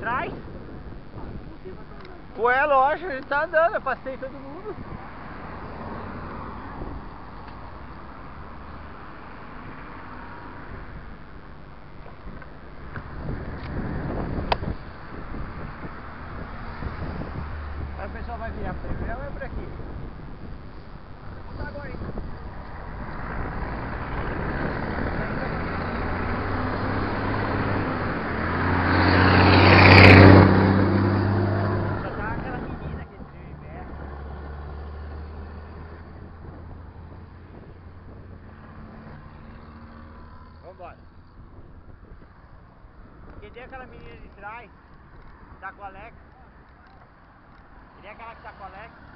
trás? Ué, lógico, a gente tá andando, eu passei todo mundo. Aí o pessoal vai virar por aqui, ou é por aqui? Vamos botar agora, hein? Só tá aquela menina que veio em pé. Vambora. Quem tem aquela menina de trás, tá com o Alex? Ele é aquela que tá com o Alex?